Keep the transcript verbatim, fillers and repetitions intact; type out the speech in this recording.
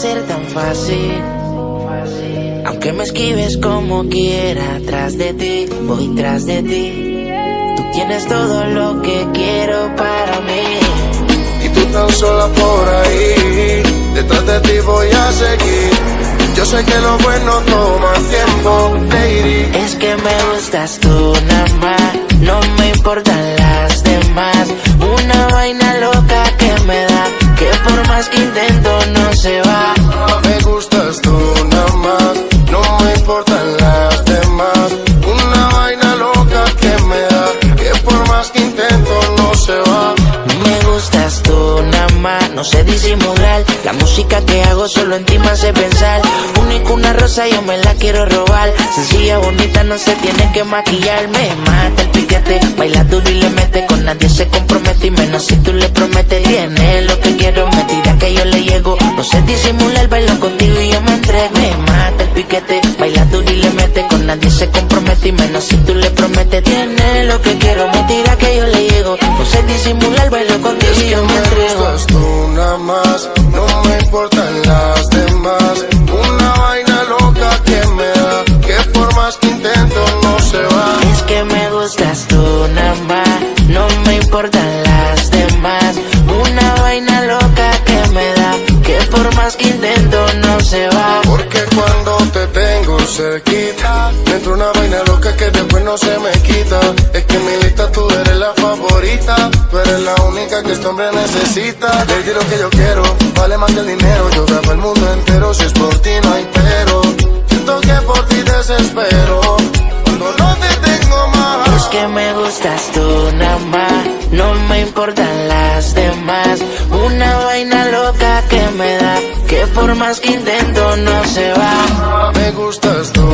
ser tan fácil. Aunque me esquives como quiera, tras de ti, voy tras de ti. Tú tienes todo lo que quiero para mí. Y tú tan sola por ahí, detrás de ti voy a seguir. Yo sé que lo bueno toma tiempo, lady. Es que me gustas tú nada más, no me importan las demás. Una vaina loca que me da, que por más que intento no se va. Me gustas tú nada más, no me importan las demás. Una vaina loca que me da, que por más que intento no se va. Me gustas tú nada más, no sé disimular. La música que hago solo en ti me hace pensar. Único una rosa yo me la quiero robar. Sencilla, bonita, no se tiene que maquillar. Me mata el piquete, baila duro y le mete. Con nadie se compromete y menos si tú le prometes. Tiene lo que quiero, me tira que yo le llego. No sé disimular, bailo contigo y yo me entrego. Me mata el piquete, baila duro y le mete. Con nadie se compromete y menos si tú le prometes. Tiene lo que quiero, me tira que yo le llego. No sé disimular, bailo contigo y yo me entrego. Me gustas tú nada más, no me importan las demás. Una vaina loca que me da, que por más que intento no se va. Es que me gustas tú nada más, no me importan las demás. Una vaina loca que me da, que por más que intento no se va. Porque cuando te tengo cerquita, me entra una vaina loca que después no se me quita. Es que en mi lista tú eres la favorita, tú eres la única que este hombre necesita. Baby, lo que yo quiero vale más que el dinero. Yo grabo el mundo entero, si es por ti no hay pero. Siento que por ti desespero, cuando no te tengo más. Es que me gustas tú nada más, no me importan las demás. Una vaina loca que me da, que por más que intento no se va. Me gustas tú